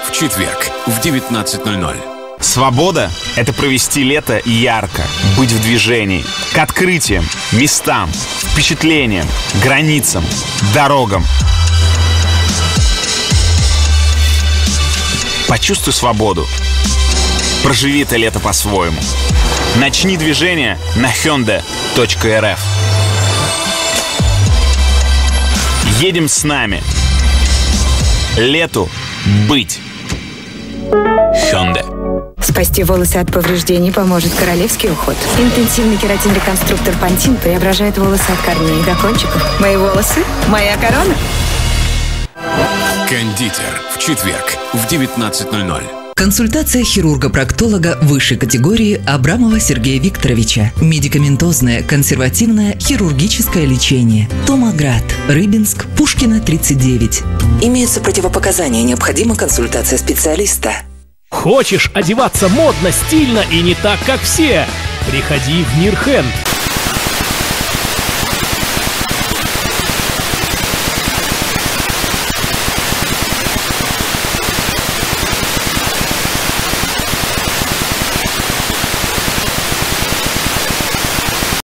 в четверг в 19:00. Свобода — это провести лето ярко, быть в движении, к открытиям, местам, впечатлениям, границам, дорогам. Почувствуй свободу. Проживи это лето по-своему. Начни движение на hyundai.rf. Едем с нами. Лету быть. Hyundai. Спасти волосы от повреждений поможет королевский уход. Интенсивный кератин-реконструктор Пантин преображает волосы от корней до кончиков. Мои волосы – моя корона. Кондитер в четверг в 19:00. Консультация хирурга-проктолога высшей категории Абрамова Сергея Викторовича. Медикаментозное, консервативное, хирургическое лечение. Томоград. Рыбинск. Пушкина, 39. Имеются противопоказания. Необходима консультация специалиста. Хочешь одеваться модно, стильно и не так, как все? Приходи в Мир Хенд.